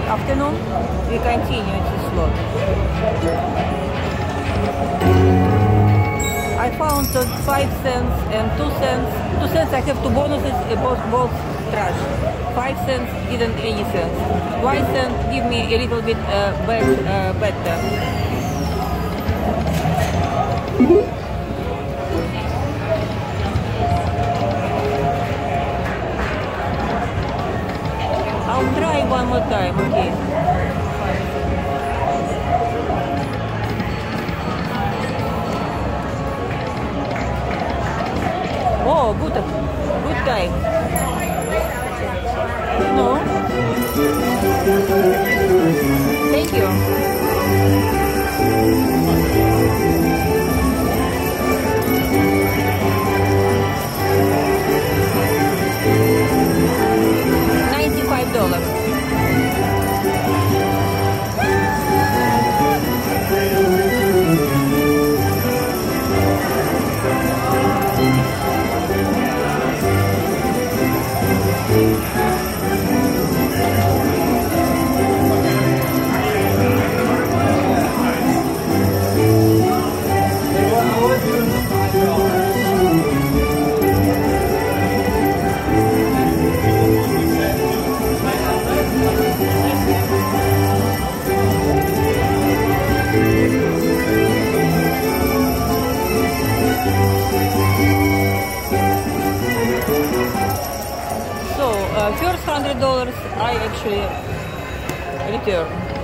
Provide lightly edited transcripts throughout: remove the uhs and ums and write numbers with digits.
afternoon, we continue this slot. I found 5 cents and 2 cents. 2 cents I have 2 bonuses, both trash. 5 cents didn't any sense. 1 cent give me a little bit better. I'll try one more time, okay. Oh, good time. No. Thank you. $95. First $100 I actually return.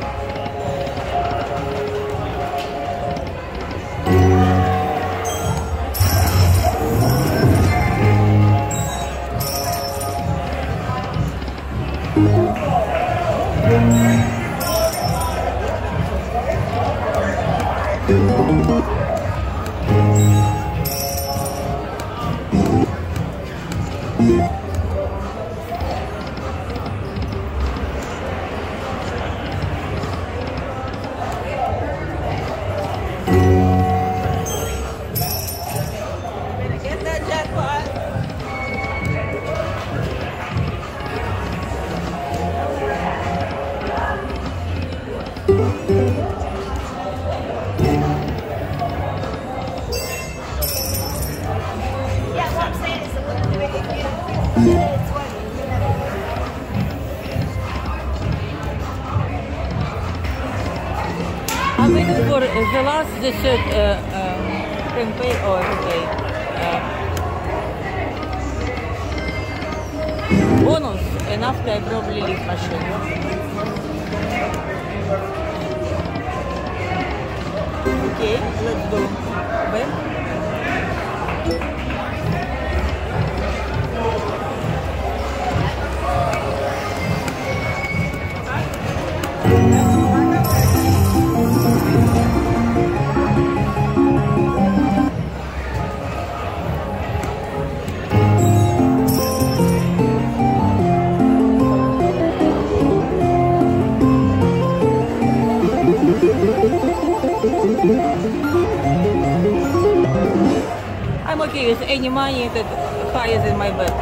I'm waiting for the last dessert campaign or bonus, and after I probably leave machine. Okay, let's go back. I'm okay with any money that higher than my bet.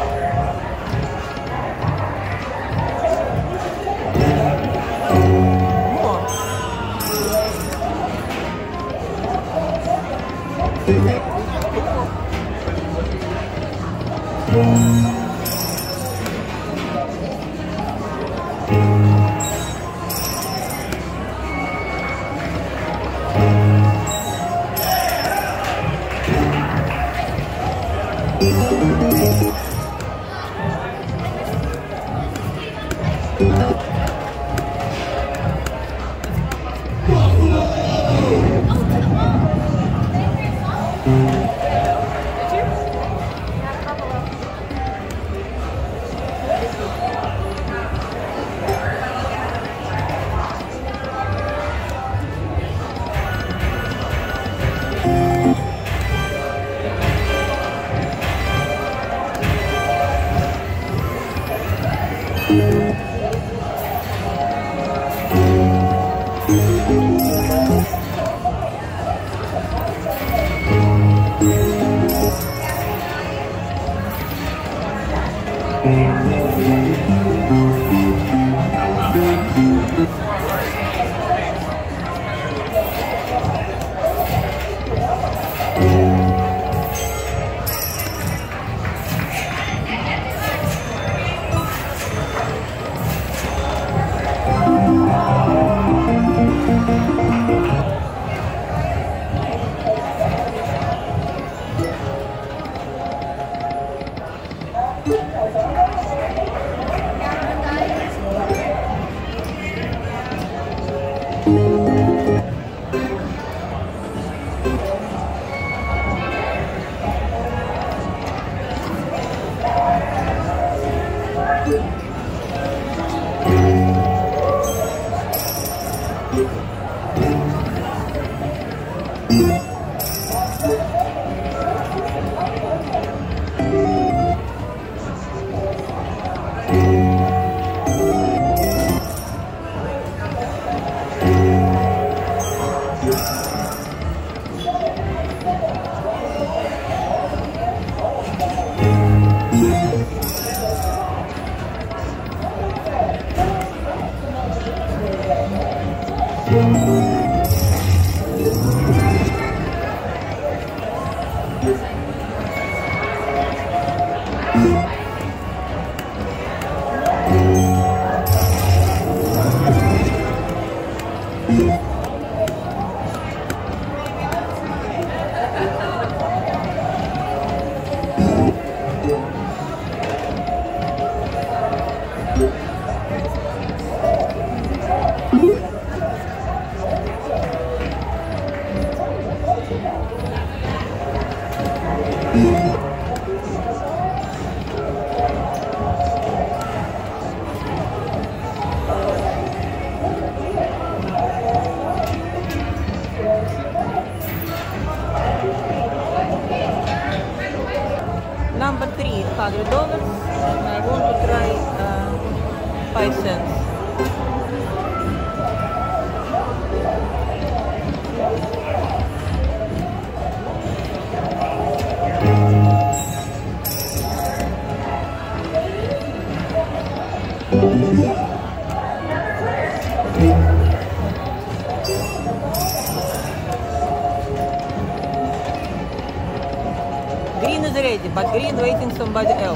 Number 3, $100, and I want to try 5 cents. Green is ready, but green waiting somebody else.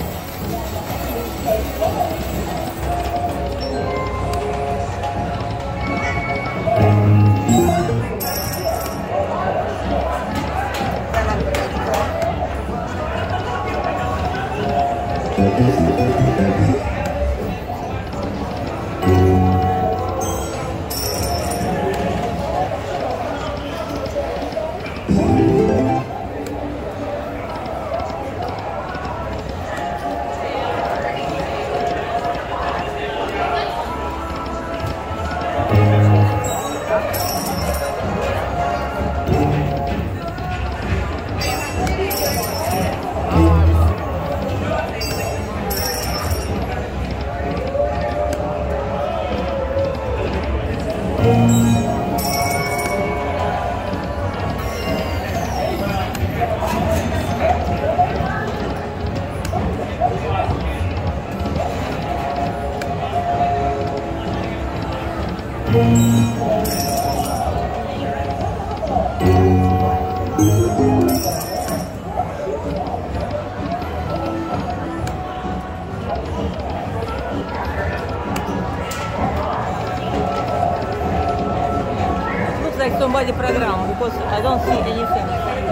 Looks like somebody program because I don't see anything.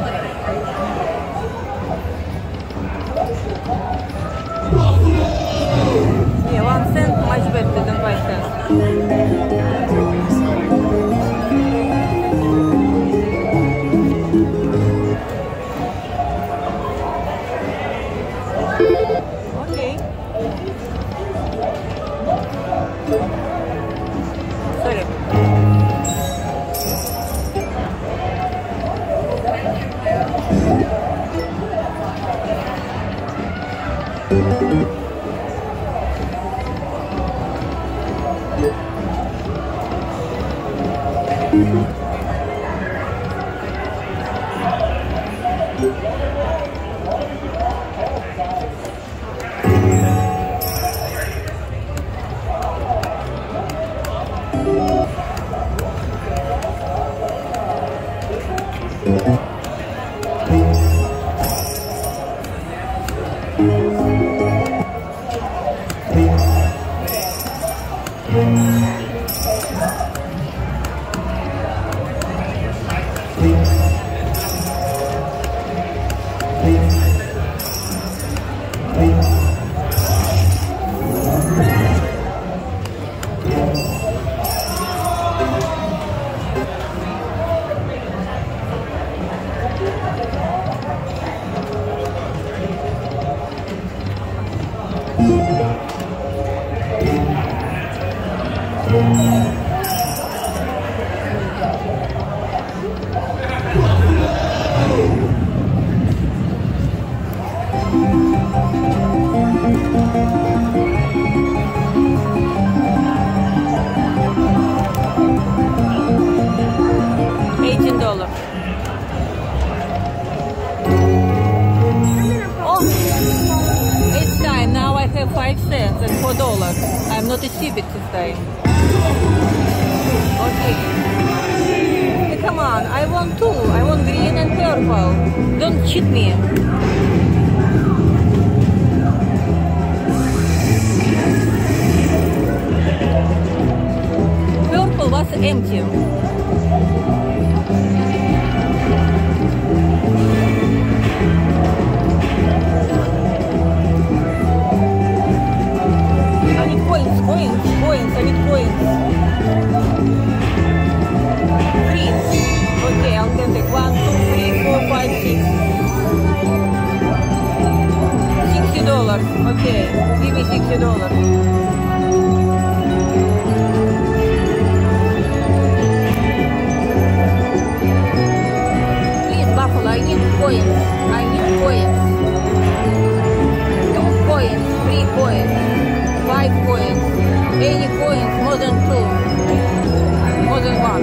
Yeah, 1 cent much better than 5 cents. Okay. Sorry. $18. Oh, it's time. Now I have 5 cents and $4. I'm not a civic this time. Okay. Hey, come on, I want two. I want green and purple. Don't cheat me. Purple was empty. I need coins. I need coins. Three. Okay, I'll take 1, 2, 3, 4, 5, 6. $60. Okay, give me $60. Please, Buffalo, I need coins. I need coins. 2 coins, 3 coins, 5 coins. Any coins more than 2, more than 1.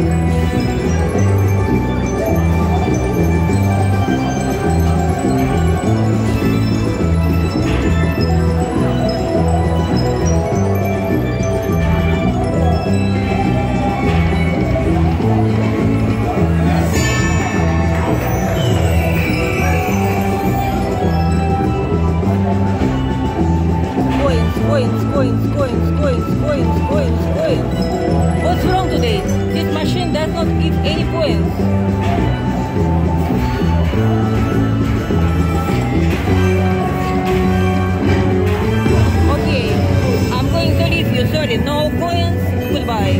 Coins. What's wrong today? This machine does not give any coins. Okay, I'm going to leave you. Sorry, no coins. Goodbye.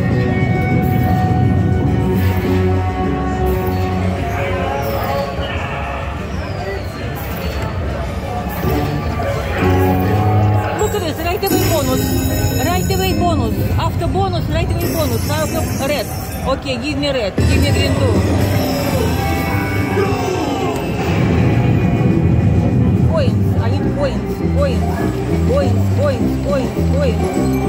Look at this, right away bonus. Right away bonus. After bonus, right away bonus. Now I have red. Okay, give me red. Give me green too. Coins. I need coins. Coins.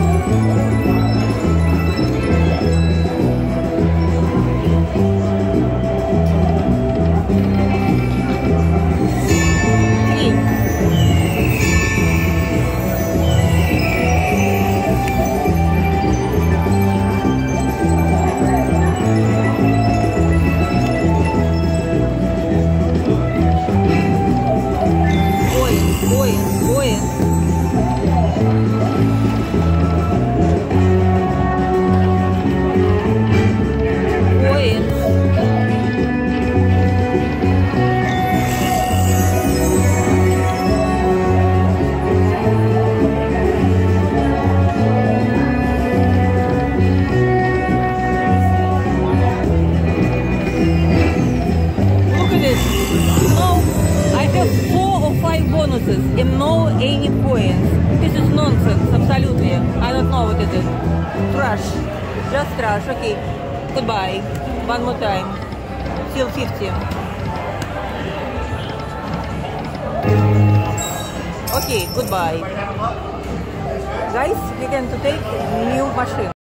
And no any coins. This is nonsense, absolutely. I don't know what it is. Trash. Just trash. Okay. Goodbye. One more time. Still 50. Okay, goodbye. Guys, we can to take new machine.